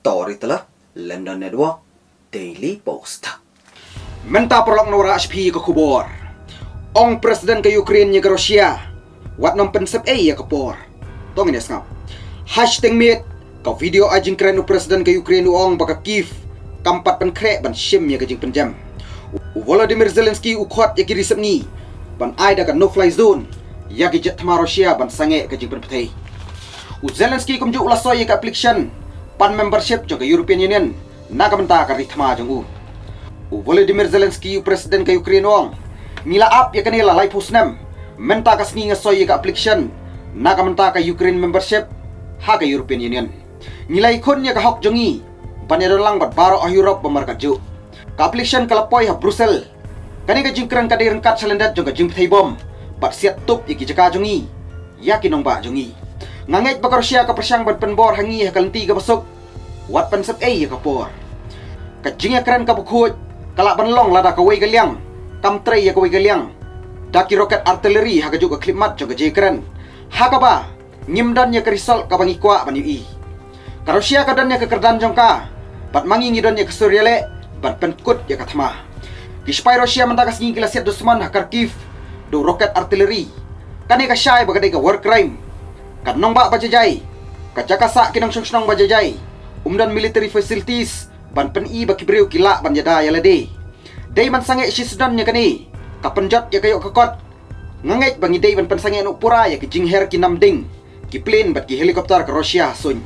Storyteller, London Network, Daily Post. Menta perlok nora HP ke kubor. Ong presiden ke Ukraine ke Rusia. Wat nom pensep ya ke por. Tong ini ngap. Hashtag mit ke video ajing keren presiden ke Ukraine ong baka Kiev. Kampat pen krek ban shim ya ke jing penjam. Volodymyr Zelensky ukhot ya ki risep ni. Ban ai da ka no fly zone. Ya ki jet thama Rusia ban sange ke jing pen pethai. Zelensky kumju ulas soy ka application pan membership juga European Union naga menta ka rithma jong Volodymyr Zelensky presiden ke Ukraine wong mila ap ya kanila lai pusnam menta ka sngi ngasoy ka application naga menta ka Ukraine membership ha ka European Union nilai khon ya ka hok jongi banero lang bat baro a Europe bamar ka ju ka application kala poi ha Brussels kani ka jingkran ka dirang kat salendat jong ka jing thai bom bat siat tup ya ki jaka jongi ya kinong ba jongi ngangit baka Rusia ka persyang ban penbor hangi hakalenti ka basok wat pensep ya kapor kajinga keren ka bukhut kala banlong lada ka wei galiang kamtrei ya ka wei galiang daki roket artillery ha ka juga klimat juga je keren ha ka ba ngimdan ya ka result ka bangi kwa ban ui ka Rusia ka dan ya ka kerdan jongka bat mangi ngidon ya ka Suryale ban penkut ya ka thama kispai Rusia menta ka singi kilasiat dusman ha Kharkiv do roket artillery kane ka syai baga ka war crime kanong ba bajajay kacakasa kinang sungsnong bajajay umdan military facilities ban pen-i baki breu kila ban yada yalade day man sange sisdan nya kani kapenjat ya kayo kakot ngangait bangi day ban pensange no pura ya ki jingher ki namding ki plane bat ki helikopter ka Rusia sun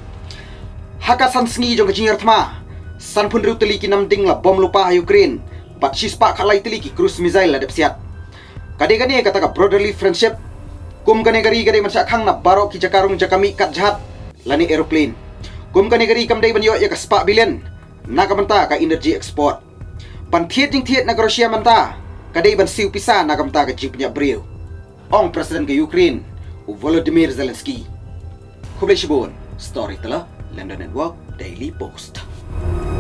haka san sngi jong ki jingher thma san pun ruteli ki namding la bom lupa ha Ukraine bat sispa khalai teli ki cruise missile la depsiat kade gani kata ka brotherly friendship kum kane gari gade man sakhang na baro ki jakarung jakami kat jahat lani aeroplane kum kane gari kam dai banyo ya ka spa billion na ka manta ka energy export pan thiet jing thiet na ka Rusia manta kadai ban siu pisa na ka manta ka jipnya breu ong presiden ke Ukraine Volodymyr Zelensky Kublai Shibun Storyteller London Network Daily Post.